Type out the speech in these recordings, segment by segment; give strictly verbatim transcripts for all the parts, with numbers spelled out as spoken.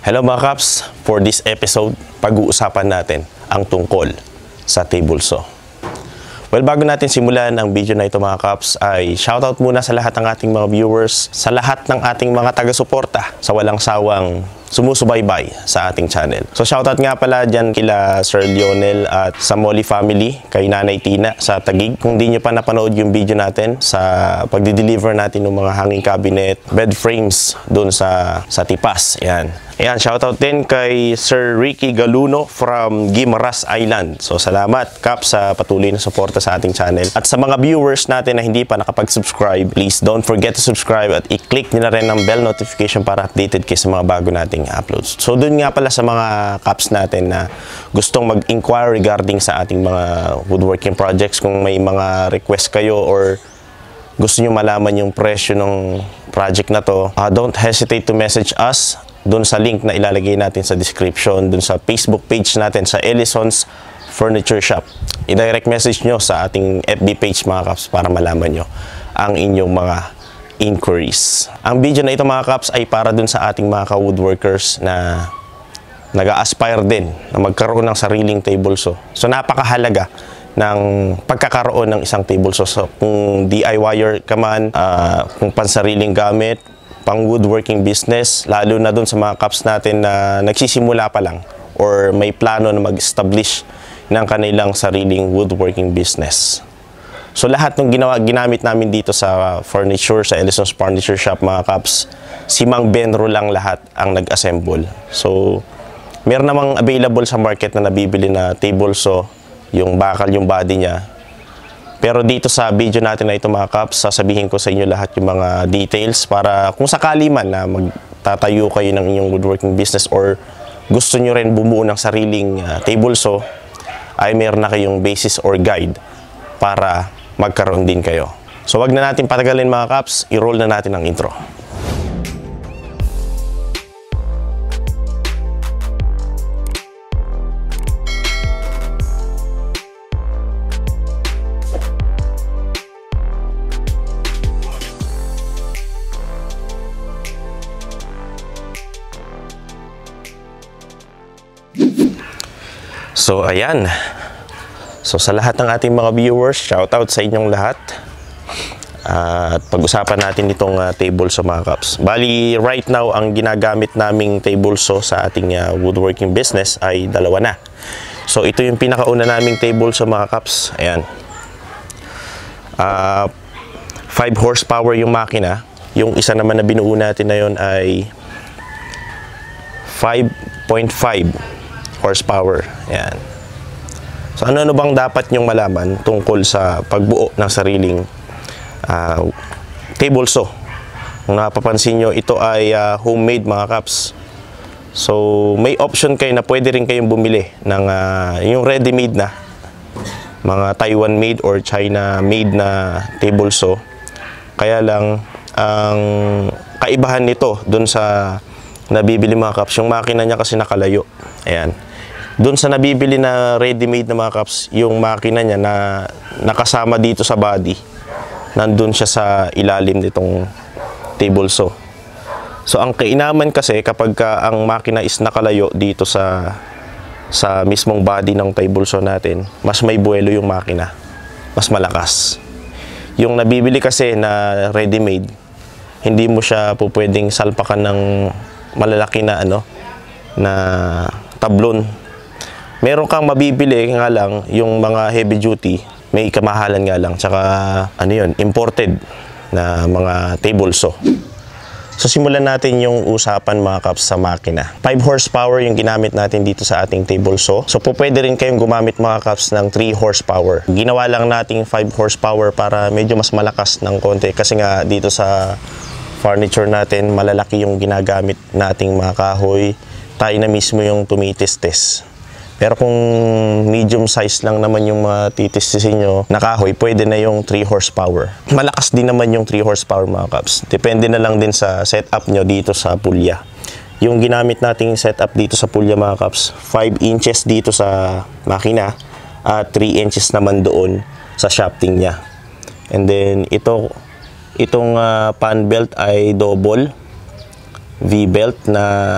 Hello mga Kaps, for this episode, pag-uusapan natin ang tungkol sa table saw. Well, bago natin simulan ang video na ito mga Kaps, ay shoutout muna sa lahat ng ating mga viewers, sa lahat ng ating mga taga-suporta sa walang sawang sumusubaybay sa ating channel. So shoutout nga pala dyan kila Sir Lionel at sa Molly family, kay Nanay Tina sa Taguig. Kung di nyo pa napanood yung video natin sa pagdi-deliver natin ng mga hanging cabinet, bed frames doon sa, sa Tipas. Ayan. Ayan, shoutout din kay Sir Ricky Galuno from Guimaras Island. So salamat Kap sa patuloy na suporta sa ating channel. At sa mga viewers natin na hindi pa nakapag-subscribe, please don't forget to subscribe at i-click nyo na rin ang bell notification para updated kayo sa mga bago nating uploads. So dun nga pala sa mga Kaps natin na gustong mag-inquire regarding sa ating mga woodworking projects, kung may mga request kayo or gusto nyo malaman yung presyo ng project na to, uh, don't hesitate to message us doon sa link na ilalagay natin sa description, doon sa Facebook page natin sa Ellison's Furniture Shop. I-direct message nyo sa ating F B page mga Kaps para malaman nyo ang inyong mga inquiries. Ang video na ito mga Kaps ay para doon sa ating mga ka-woodworkers na nag-a-aspire din na magkaroon ng sariling table saw. So napakahalaga ng pagkakaroon ng isang table saw. So kung D I Y-er ka man, uh, kung pansariling gamit, pang woodworking business, lalo na dun sa mga Kaps natin na nagsisimula pa lang or may plano na mag-establish ng kanilang sariling woodworking business. So lahat ng ginawa, ginamit namin dito sa furniture, sa Ellison's Furniture Shop mga Kaps, si Mang Benro lang lahat ang nag-assemble. So meron namang available sa market na nabibili na table saw, yung bakal, yung body niya. Pero dito sa video natin na ito mga Kaps, sasabihin ko sa inyo lahat yung mga details para kung sakali man na magtatayo kayo ng inyong woodworking business or gusto nyo rin bumuo ng sariling uh, table saw, ay meron na kayong basis or guide para magkaroon din kayo. So wag na natin patagalin mga Kaps, i-roll na natin ang intro. So ayan, so sa lahat ng ating mga viewers, shoutout sa inyong lahat. Uh, at pag-usapan natin itong uh, table saw mga Kaps. Bali, right now, ang ginagamit naming table saw sa ating uh, woodworking business ay dalawa na. So ito yung pinakauna naming table saw mga Kaps. Ayan. Uh, five horsepower yung makina. Yung isa naman na binuo natin na yun ay five point five horsepower. Ayan. So ano-ano bang dapat nyong malaman tungkol sa pagbuo ng sariling uh, table saw? Kung napapansin nyo, ito ay uh, homemade mga Kaps. So may option kayo na pwede rin kayong bumili ng uh, yung ready-made na mga Taiwan made or China made na table saw. Kaya lang ang kaibahan nito dun sa nabibili mga Kaps, yung makina niya kasi nakalayo. Ayan. Doon sa nabibili na ready-made na mga Kaps, yung makina niya na nakasama dito sa body, nandun siya sa ilalim nitong table saw. So ang kainaman kasi kapag ka ang makina is nakalayo dito sa sa mismong body ng table saw natin, mas may buwelo yung makina, mas malakas. Yung nabibili kasi na ready-made, hindi mo siya po pwedeng salpakan ng malalaki na ano na tablon. Meron kang mabibili nga lang yung mga heavy duty, may kamahalan nga lang, tsaka ano yun, imported na mga table saw. So simulan natin yung usapan mga Kaps sa makina. five horsepower yung ginamit natin dito sa ating table saw. So po pwede rin kayong gumamit mga Kaps ng three horsepower. Ginawa lang nating five horsepower para medyo mas malakas ng konti kasi nga dito sa furniture natin malalaki yung ginagamit nating mga kahoy. Tayo na mismo yung tumitis-tis. Pero kung medium size lang naman yung matitistisin nyo na kahoy, pwede na yung three horsepower. Malakas din naman yung three horsepower mga Kaps. Depende na lang din sa setup nyo dito sa pulya. Yung ginamit nating setup dito sa pulya mga Kaps, five inches dito sa makina at three inches naman doon sa shafting niya. And then ito, itong uh, pan belt ay double V belt na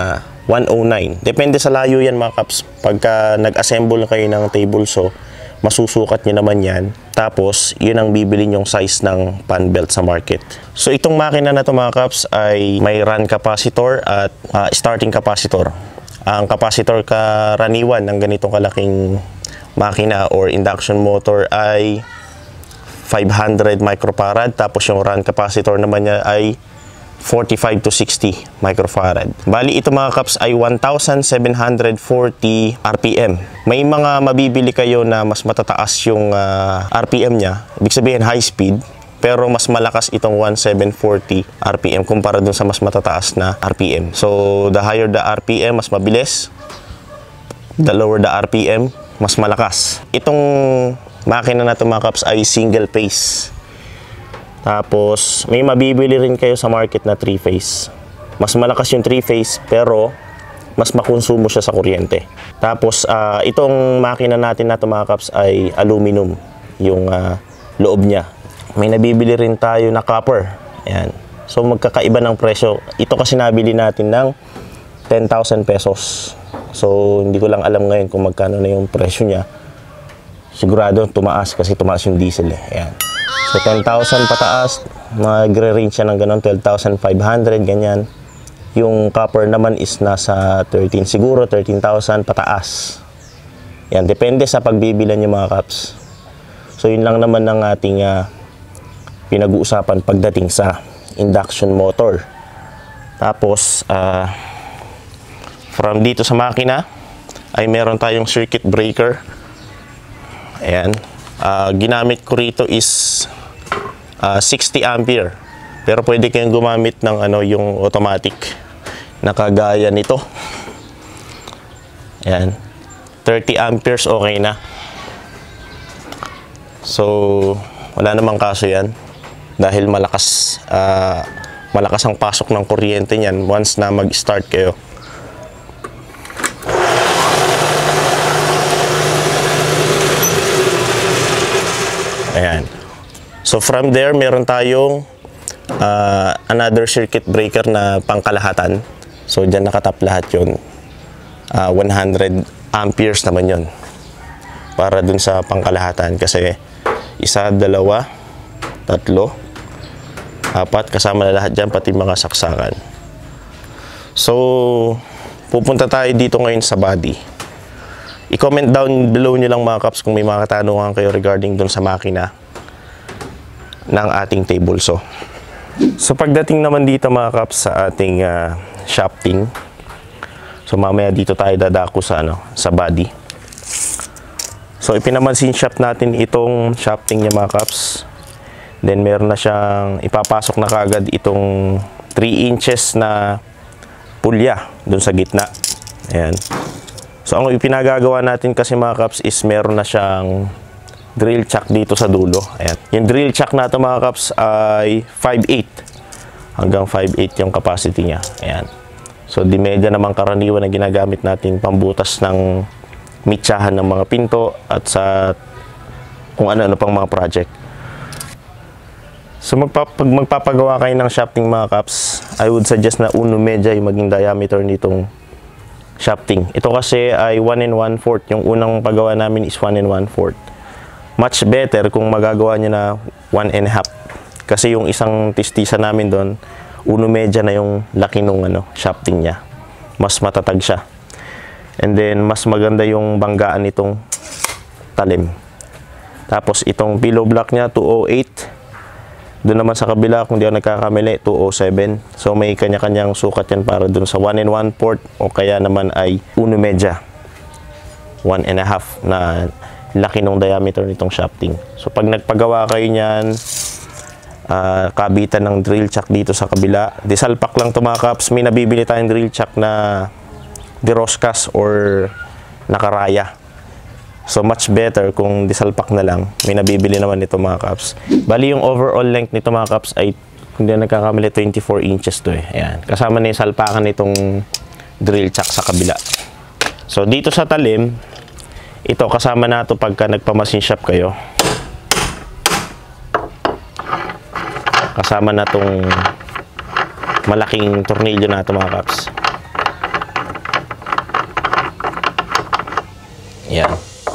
one oh nine. Depende sa layo yan mga kaps. Pagka nag-assemble kayo ng table saw, masusukat nyo naman yan. Tapos, yun ang bibili yung size ng pan belt sa market. So, itong makina na to mga kaps ay may run capacitor at uh, starting capacitor. Ang capacitor karaniwan ng ganitong kalaking makina or induction motor ay five hundred microfarad. Tapos, yung run capacitor naman niya ay forty-five to sixty microfarad. Bali, ito mga kaps ay one thousand seven hundred forty R P M. May mga mabibili kayo na mas matataas yung uh, R P M niya. Ibig sabihin high speed. Pero mas malakas itong one thousand seven hundred forty R P M kumpara dun sa mas matataas na R P M. So, the higher the R P M, mas mabilis. The lower the R P M, mas malakas. Itong makina na ito mga kaps ay single phase. Tapos, may mabibili rin kayo sa market na three phase. Mas malakas yung three phase, pero mas makonsumo siya sa kuryente. Tapos, uh, itong makina natin na ito mga kaps ay aluminum, yung uh, loob niya. May nabibili rin tayo na copper. Ayan. So, magkakaiba ng presyo. Ito kasi nabili natin ng ten thousand pesos. So, hindi ko lang alam ngayon kung magkano na yung presyo niya. Sigurado tumaas kasi tumaas yung diesel eh. Ayan. So, ten thousand pataas, magre-range siya ng ganun, twelve thousand five hundred, ganyan. Yung copper naman is nasa thirteen, siguro thirteen thousand pataas. Yan, depende sa pagbibilan yung mga caps. So, yun lang naman ng ating uh, pinag-uusapan pagdating sa induction motor. Tapos, uh, from dito sa makina, ay meron tayong circuit breaker. Ayan. Uh, ginamit ko rito is uh, sixty ampere. Pero pwede kayong gumamit ng ano, yung automatic na kagaya nito. Ayan. thirty amperes okay na. So, wala namang kaso yan. Dahil malakas, uh, malakas ang pasok ng kuryente niyan once na mag-start kayo. Ayan. So from there, meron tayong uh, another circuit breaker na pangkalahatan. So dyan nakatap lahat yun. Uh, one hundred amperes naman yun. Para dun sa pangkalahatan. Kasi isa, dalawa, tatlo, apat. Kasama na lahat dyan, pati mga saksakan. So, pupunta tayo dito ngayon sa body. I-comment down below nyo lang mga kaps kung may mga katanungan kayo regarding dun sa makina ng ating table saw. So pagdating naman dito mga kaps sa ating uh, shafting, so mamaya dito tayo dadako sa, ano, sa body. So ipinamansin shaft natin itong shafting niya mga kaps. Then meron na siyang ipapasok na kagad itong three inches na pulya dun sa gitna. Ayan. So, ang ipinagagawa natin kasi mga kaps is meron na siyang drill chuck dito sa dulo. Ayan. Yung drill chuck natin mga kaps ay five eight. Hanggang five eight yung capacity niya. Ayan. So, di medya naman karaniwan na ginagamit natin pambutas ng mitsahan ng mga pinto at sa kung ano-ano pang mga project. So, magpap pag magpapagawa kayo ng shafting mga kaps, I would suggest na uno medya yung maging diameter nitong shafting. Ito kasi ay one and one fourth. Yung unang paggawa namin is one and one fourth. Much better kung magagawa nyo na one and a half. Kasi yung isang tistisa namin doon, uno medya na yung laki nung ano, shafting niya. Mas matatag siya. And then, mas maganda yung banggaan nitong talim. Tapos, itong pillow block niya, two oh eight. Doon naman sa kabila, kung di ako nagkakamali, two oh seven. So, may kanya-kanyang sukat yan para doon sa one and one fourth o kaya naman ay uno medya. one and a half na laki ng diameter nitong shafting. So, pag nagpagawa kayo niyan, uh, kabitan ng drill chuck dito sa kabila. Disalpak lang ito mga kaps. May nabibili tayong drill chuck na diroskas or nakaraya. So, much better kung disalpak na lang. May nabibili naman nito mga kaps. Bali, yung overall length nito mga kaps ay, kung di nagkakamali, twenty-four inches to eh. Ayan. Kasama na yung salpakan nitong drill chuck sa kabila. So, dito sa talim, ito kasama na ito pagka nagpa-machine shop kayo. Kasama na itong malaking tornilyo na ito mga kaps. Yan.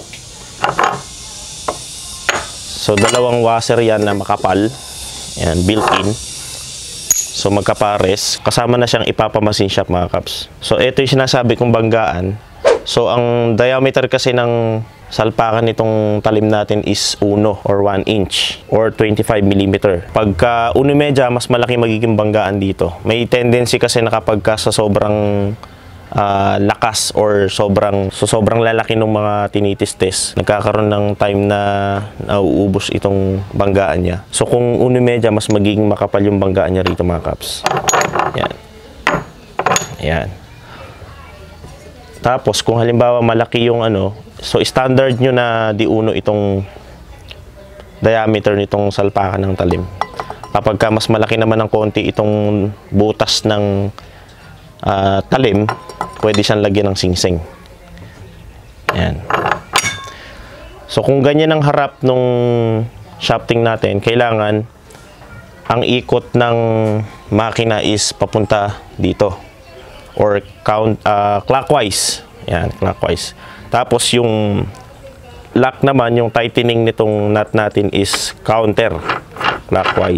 So, dalawang washer yan na makapal. Yan, built-in. So, magkapares. Kasama na siyang ipapamasin shop mga kaps. So, ito yung sinasabi kong banggaan. So, ang diameter kasi ng salpakan nitong talim natin is uno or one inch or twenty-five millimeter. Pagka uno medya, mas malaki magiging banggaan dito. May tendency kasi na kapag ka sa sobrang uh, lakas or sobrang so sobrang lalaki ng mga tinitis-test, nagkakaroon ng time na nauubos itong banggaan niya. So kung uno medya, mas magiging makapal yung banggaan niya rito mga kaps. Yan. Yan. Tapos kung halimbawa malaki yung ano, so standard nyo na di uno itong diameter nitong salpakan ng talim. Kapag ka mas malaki naman ng konti itong butas ng uh, talim, pwede siyang lagyan ng singsing. Ayan. So kung ganyan ang harap nung shafting natin, kailangan ang ikot ng makina is papunta dito or count uh, clockwise. Ayan, clockwise. Tapos yung lock naman, yung tightening nitong nut natin is counter clockwise.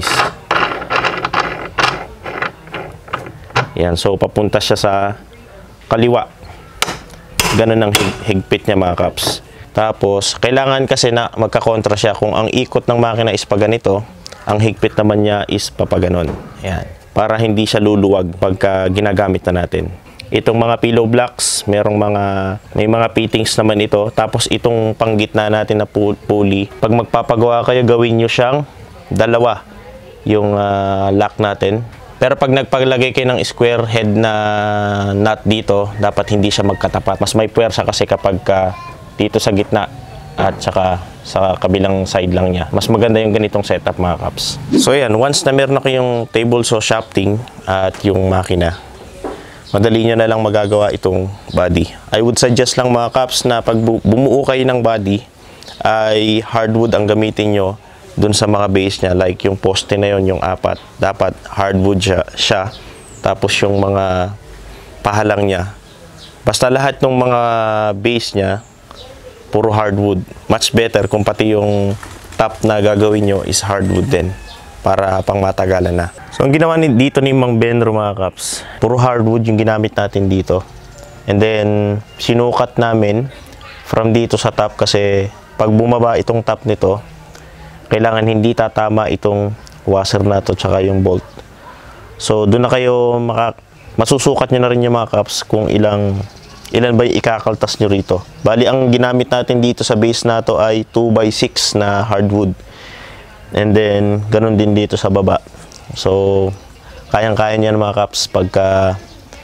Yan, so papunta siya sa kaliwa. Ganun ang hig higpit niya mga kaps. Tapos kailangan kasi na magkakontra siya. Kung ang ikot ng makina is pa ganito, ang higpit naman niya is papaganon. Yan, para hindi siya luluwag pagka ginagamit na natin. Itong mga pillow blocks, merong mga may mga fittings naman ito. Tapos itong panggitna natin na pulley, pag magpapagawa kayo, gawin nyo siyang dalawa yung uh, lock natin. Pero pag nagpaglagay kayo ng square head na nut dito, dapat hindi siya magkatapat. Mas may puwersa kasi kapag ka dito sa gitna at saka sa kabilang side lang niya. Mas maganda yung ganitong setup mga kaps. So yan, once na meron na kayong table saw shafting at yung makina, madali nyo na lang magagawa itong body. I would suggest lang mga kaps na pag bumuo kayo ng body, ay hardwood ang gamitin nyo dun sa mga base niya. Like yung poste na yon, yung apat, dapat hardwood siya, siya. Tapos yung mga pahalang niya, basta lahat ng mga base niya puro hardwood. Much better kung pati yung top na gagawin nyo is hardwood din, para pang matagalan na. So ang ginawa ni, dito ni Mang Benro mga kaps, puro hardwood yung ginamit natin dito. And then sinukat namin from dito sa top kasi pag bumaba itong top nito, kailangan hindi tatama itong washer na to tsaka yung bolt. So doon na kayo maka, masusukat nyo na rin yung mga kaps kung ilang ilan ba yung ikakaltas nyo rito. Bali ang ginamit natin dito sa base na to ay two by six na hardwood. And then ganun din dito sa baba. So kayang-kaya niyan mga kaps pagka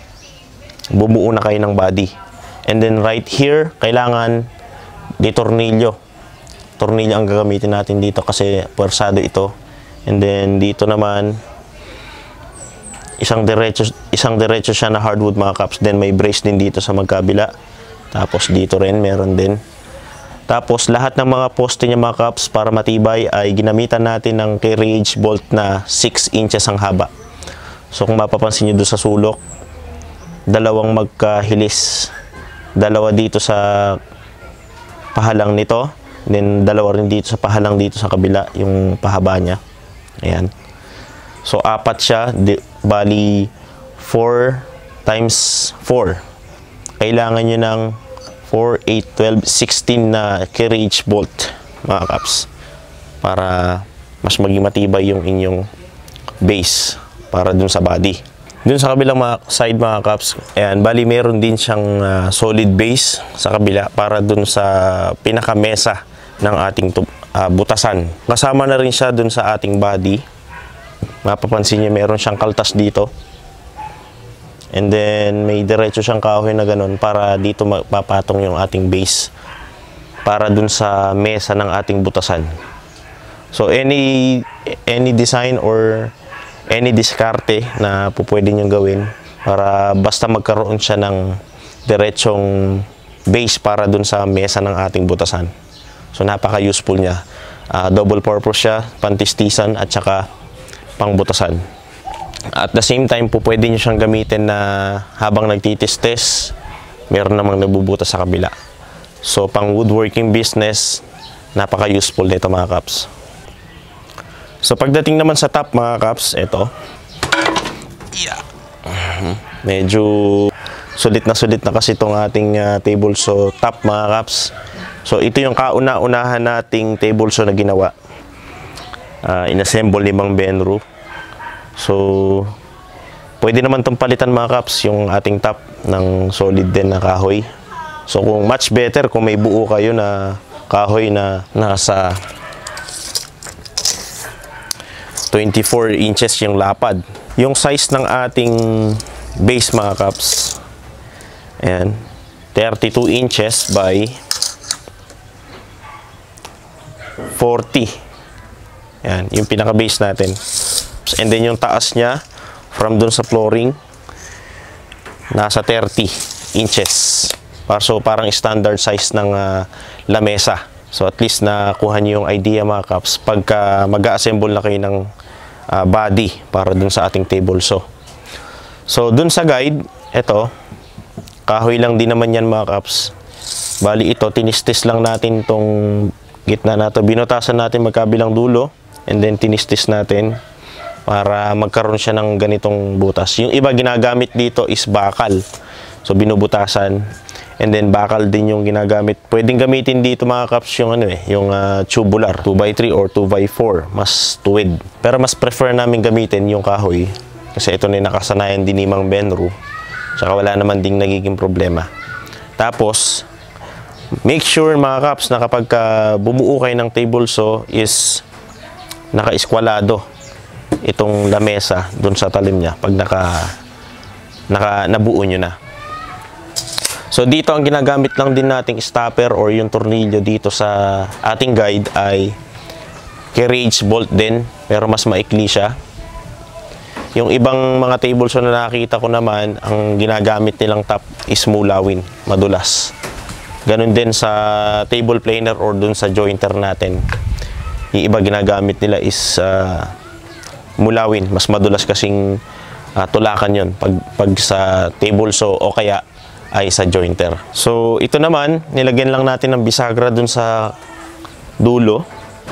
bumuo na kayo ng body. And then right here, kailangan di tornilyo. Tornilyo ang gagamitin natin dito kasi puwersado ito. And then dito naman isang diretso isang diretso siya na hardwood mga kaps. Then may brace din dito sa magkabila. Tapos dito rin meron din. Tapos lahat ng mga poste niya mga kaps para matibay ay ginamitan natin ng carriage bolt na six inches ang haba. So kung mapapansin niyo doon sa sulok, dalawang magkahilis. Dalawa dito sa pahalang nito, then dalawa rin dito sa pahalang dito sa kabila, yung pahaba niya. Ayan. So apat siya, di, bali four times four. Kailangan niyo ng four, eight, twelve, sixteen na carriage bolt mga kaps para mas maging matibay yung inyong base para dun sa body. Dun sa kabilang mga side mga kaps, ayan, bali meron din siyang uh, solid base sa kabila para dun sa pinakamesa ng ating uh, butasan. Kasama na rin siya dun sa ating body. Mapapansin niyo meron siyang kaltas dito. And then may diretso siyang kahoy na ganun para dito mapapatong yung ating base para dun sa mesa ng ating butasan. So any any design or any diskarte na po pwede nyo gawin para basta magkaroon siya ng diretsong base para dun sa mesa ng ating butasan. So napaka-useful niya. Uh, double purpose siya, pantistisan at saka pangbutasan. At the same time po pwede nyo siyang gamitin na habang nagtitis-test, meron namang nabubutas sa kabila. So, pang woodworking business, napaka-useful nito mga kaps. So, pagdating naman sa top mga kaps, ito. Yeah. Medyo sulit na sulit na kasi itong ating uh, table saw top mga kaps. So, ito yung kauna-unahan nating table saw na ginawa. Uh, inassemble ni Mang Benru. So, pwede naman itong palitan mga kaps, yung ating top ng solid din na kahoy. So, kung much better kung may buo kayo na kahoy na nasa twenty-four inches yung lapad. Yung size ng ating base mga kaps, ayan, thirty-two inches by forty. Ayan, yung pinaka-base natin. And then yung taas niya, from dun sa flooring, nasa thirty inches. So, parang standard size ng uh, lamesa. So, at least nakuha niyo yung idea mga kaps pagka mag-assemble na kayo ng uh, body para dun sa ating table saw. So, dun sa guide, ito, kahoy lang din naman yan mga kaps. Bali ito, tinistis lang natin tong gitna na to. Binutasan natin magkabilang dulo and then tinistis natin para magkaroon siya ng ganitong butas. Yung iba ginagamit dito is bakal. So, binubutasan. And then, bakal din yung ginagamit. Pwedeng gamitin dito mga kaps yung ano eh, yung uh, tubular, two by three or two by four, mas tuwid. Pero mas prefer namin gamitin yung kahoy kasi ito na yung nakasanayan din ni Mang Benru. Tsaka wala naman ding nagiging problema. Tapos, make sure mga kaps na kapag uh, bumuo kayo ng table saw is naka-eskwalado itong lamesa dun sa talim niya pag naka, naka nabuo nyo na. So, dito ang ginagamit lang din nating stopper or yung tornilyo dito sa ating guide ay carriage bolt din, pero mas maikli siya. Yung ibang mga table saw na nakita ko naman, ang ginagamit nilang top is mulawin, madulas. Ganun din sa table planer or dun sa jointer natin. Yung iba ginagamit nila is uh, mulawin, mas madulas kasing uh, tulakan yon pag, pag sa table saw o kaya ay sa jointer. So, ito naman, nilagyan lang natin ng bisagra dun sa dulo.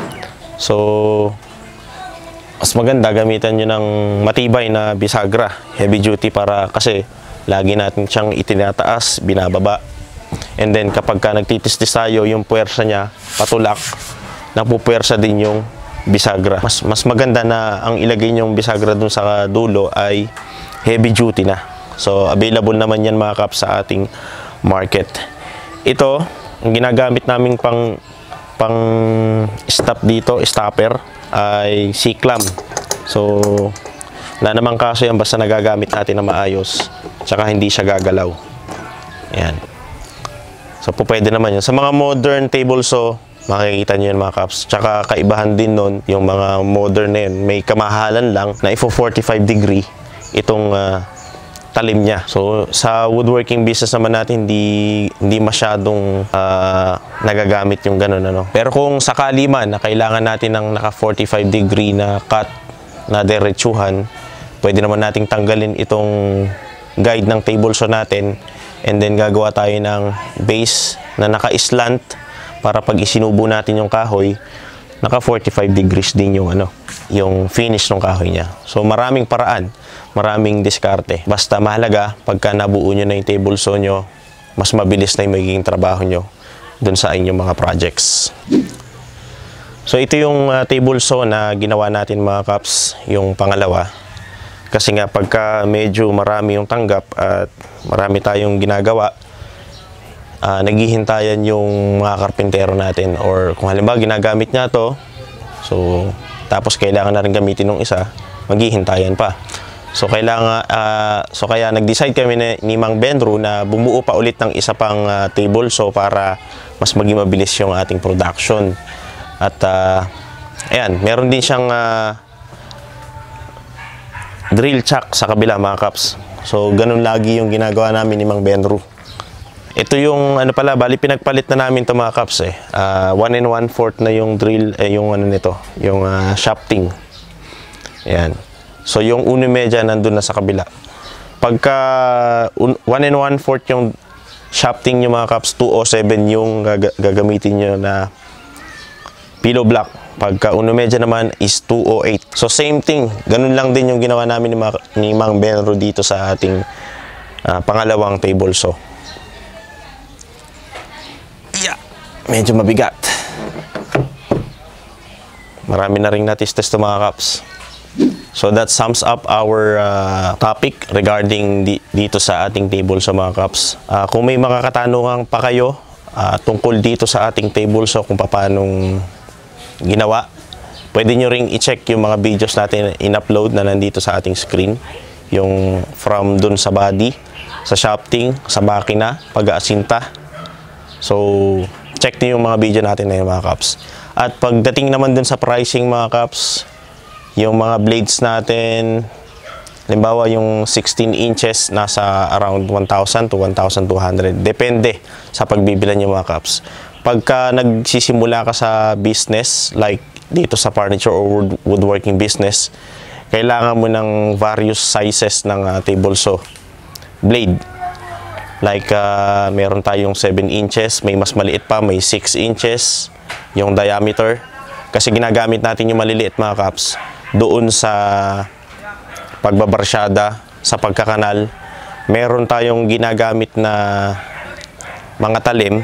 So, mas maganda gamitan nyo ng matibay na bisagra, heavy duty, para kasi lagi natin siyang itinataas, binababa. And then, kapag ka nagtitistis tayo, yung puwersa niya, patulak, napupuwersa din yung bisagra. Mas, mas maganda na ang ilagay yung bisagra dun sa dulo ay heavy duty na. So, available naman yan mga kaps sa ating market. Ito, ang ginagamit namin pang, pang stop dito, stopper, ay C-clamp. So, wala namang kaso yan basta nagagamit natin na maayos. Tsaka hindi siya gagalaw. Ayan. So, po pwede naman yun. Sa mga modern table saw, makikita nyo yan mga kaps. Tsaka kaibahan din nun, yung mga modern na yun, may kamahalan lang na ifo forty-five degree itong uh, talim niya. So, sa woodworking business naman natin, hindi, hindi masyadong uh, nagagamit yung ganun, ano. Pero kung sakali man na kailangan natin ng naka forty-five degree na cut na diretsuhan, pwede naman nating tanggalin itong guide ng table saw natin and then gagawa tayo ng base na naka-slant para pag isinubo natin yung kahoy, naka forty-five degrees din yung ano, yung finish ng kahoy niya. So, maraming paraan, maraming diskarte. Basta mahalaga, pagka nabuo nyo na yung table saw nyo, mas mabilis na yung magiging trabaho nyo dun sa inyong mga projects. So, ito yung uh, table saw na ginawa natin mga kaps, yung pangalawa. Kasi nga, pagka medyo marami yung tanggap at marami tayong ginagawa, uh, naghihintayan yung mga karpintero natin. Or kung halimbawa, ginagamit niya to, so, tapos kailangan na rin gamitin ng isa, maghihintayan pa. So kailangan uh, so kaya nag-decide kami ni, ni Mang Benru na bumuo pa ulit ng isa pang uh, table saw para mas maging mabilis yung ating production. At uh, ayan, meron din siyang uh, drill chuck sa kabila mga kaps. So ganun lagi yung ginagawa namin ni Mang Benru. Ito yung ano pala, bali pinagpalit na namin to mga kaps eh. Uh, one and one fourth na yung drill, eh, yung ano nito, yung uh, shafting. Ayan. So, yung uno medya nandun na sa kabila. Pagka one and one fourth yung shafting nyo mga kaps, two oh seven yung gag gagamitin nyo na pillow block. Pagka uno medya naman is two oh eight. So same thing, ganun lang din yung ginawa namin ni, Ma ni Mang Benro dito sa ating uh, pangalawang table saw. Yeah, medyo mabigat. Marami na rin natistes to mga kaps. So that sums up our uh, topic regarding di dito sa ating table saw mga kaps. Uh, kung may mga katanungan pa kayo uh, tungkol dito sa ating table saw kung paanong ginawa, pwede nyo ring i-check yung mga videos natin in-upload na nandito sa ating screen. Yung from dun sa body, sa shafting, sa makina, pag-aasinta. So, check nyo yung mga video natin na yung mga kaps. At pagdating naman dun sa pricing mga kaps, yung mga blades natin, halimbawa yung sixteen inches, nasa around one thousand to one thousand two hundred. Depende sa pagbibilan nyo mga kaps. Pagka nagsisimula ka sa business, like dito sa furniture or wood woodworking business, kailangan mo ng various sizes ng uh, table saw blade. Like, uh, meron tayong seven inches, may mas maliit pa, may six inches, yung diameter. Kasi ginagamit natin yung maliliit mga kaps doon sa pagbabarsyada, sa pagkakanal. Meron tayong ginagamit na mga talim.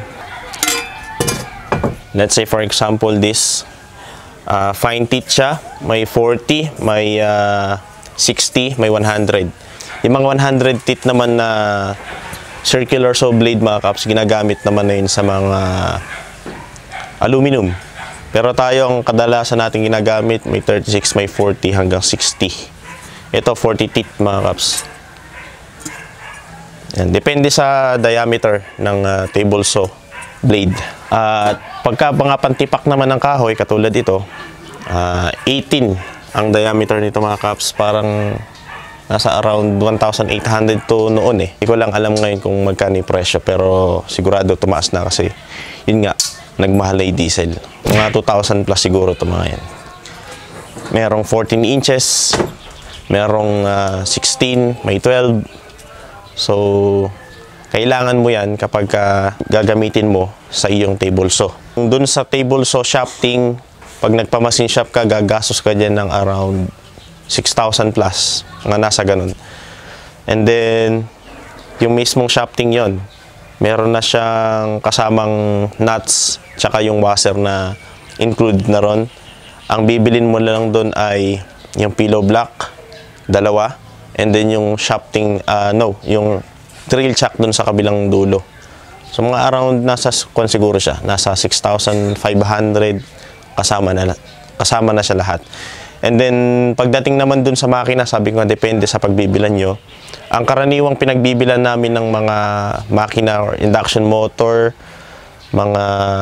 Let's say for example this uh, fine teeth siya, may forty, may uh, sixty, may one hundred. Yung mga one hundred teeth naman na circular saw blade mga kaps, ginagamit naman na yun sa mga aluminum. Pero tayo ang kadalasan natin ginagamit, may thirty-six, may forty hanggang sixty. Ito forty teeth mga kaps. Yan, depende sa diameter ng uh, table saw blade. At uh, pagka mga pantipak naman ng kahoy, katulad ito, uh, eighteen ang diameter nito mga kaps. Parang nasa around one thousand eight hundred to noon eh. Hindi ko lang alam ngayon kung magkano yung presyo, pero sigurado tumaas na kasi yun nga, nagmahal ay diesel. Mga two thousand plus siguro ito mga yan. Merong fourteen inches, merong uh, sixteen, may twelve. So, kailangan mo yan kapag uh, gagamitin mo sa iyong table saw. Doon sa table saw shafting, pag nagpa-machine shop ka, gagastos ka dyan ng around six thousand plus, nga nasa ganun. And then, yung mismong shafting yon, meron na siyang kasamang nuts, tsaka yung washer na included na ron. Ang bibilin mo lang doon ay yung pillow block, dalawa, and then yung shafting, uh, no, yung drill chuck doon sa kabilang dulo. So mga around nasa kung siguro siya, nasa six thousand five hundred kasama na kasama na siya lahat. And then pagdating naman doon sa makina, sabi ko nga depende sa pagbibilan nyo. Ang karaniwang pinagbibilan namin ng mga makina or induction motor, mga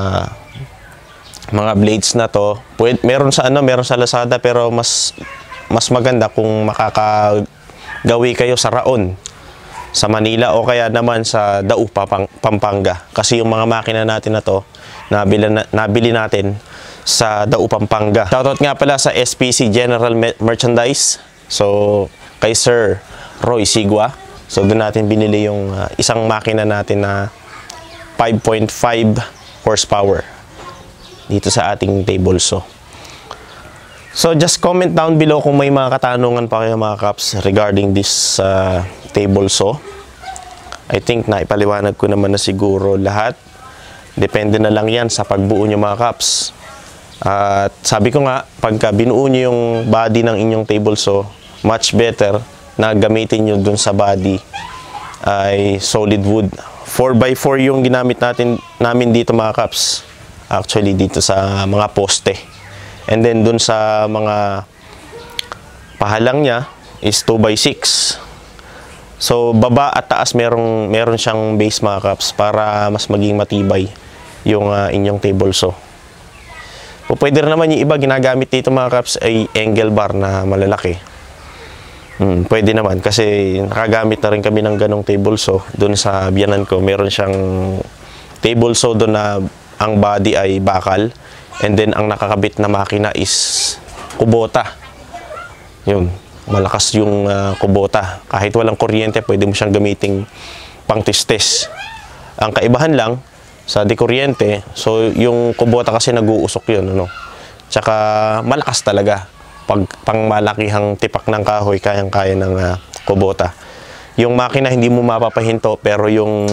mga blades na to, pwede, meron sa ano, meron sa Lazada, pero mas mas maganda kung makakagawi kayo sa Raon, sa Manila, o kaya naman sa Dau, Pampanga. Kasi yung mga makina natin na to, nabili, na, nabili natin sa Dau, Pampanga. Shoutout nga pala sa S P C General Merchandise. So, kay Sir Roy Sigua. So, doon natin binili yung uh, isang makina natin na five point five horsepower dito sa ating table saw. So, just comment down below kung may mga katanungan pa kayo mga kaps regarding this uh, table saw. I think na ipaliwanag ko naman na siguro lahat. Depende na lang yan sa pagbuo nyo mga kaps. At uh, sabi ko nga, pagka binuo nyo yung body ng inyong table saw, much better na gamitin nyo dun sa body ay solid wood. four by four yung ginamit natin namin dito mga kaps. Actually dito sa mga poste. And then dun sa mga pahalang niya is two by six. So baba at taas merong meron siyang base mga kaps para mas maging matibay yung uh, inyong table saw. O pwede rin naman yung iba ginagamit dito mga kaps ay angle bar na malalaki. Hmm, pwede naman kasi nakagamit na rin kami ng ganong table saw doon sa biyanan ko. Meron siyang table saw doon na ang body ay bakal, and then ang nakakabit na makina is kubota. Yun, malakas yung uh, kubota. Kahit walang kuryente, pwede mo siyang gamiting pang testes. Ang kaibahan lang sa dikuryente, so yung kubota kasi nag-uusok yun, ano. Tsaka malakas talaga. Pag pang malakihang tipak ng kahoy, kayang-kaya ng uh, kubota. Yung makina hindi mo mapapahinto, pero yung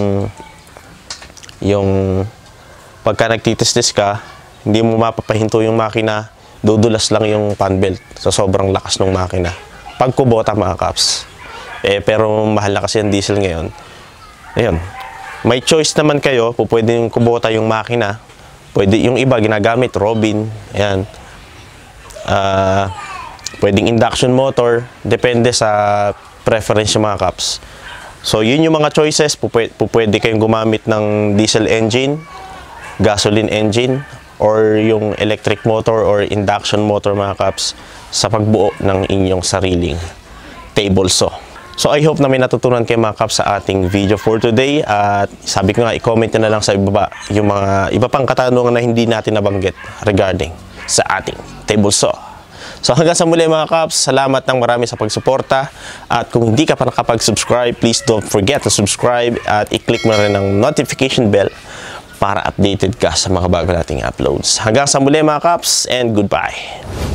yung pagka nagtitistis ka, hindi mo mapapahinto yung makina, dudulas lang yung fan belt sa sobrang lakas ng makina. Pag kubota, mga kaps. Eh, pero mahal na kasi ang diesel ngayon. Ayun. May choice naman kayo, po pwedeng kubota yung makina. Pwede yung iba ginagamit Robin, ayan. Ah, uh, pwedeng induction motor, depende sa preference ng mga kaps. So yun yung mga choices, po pwede kayong gumamit ng diesel engine, gasoline engine, or yung electric motor or induction motor, mga kaps, sa pagbuo ng inyong sariling table saw. So I hope na may natutunan kayo, mga kaps, sa ating video for today. At sabi ko nga, i-comment na lang sa ibaba yung mga iba pang katanungan na hindi natin nabanggit regarding sa ating table saw. So hanggang sa muli, mga kaps, salamat ng marami sa pagsuporta. At kung hindi ka pa nakapag-subscribe, please don't forget to subscribe at i-click mo rin ang notification bell para updated ka sa mga bago nating uploads. Hanggang sa muli, mga kaps, and goodbye!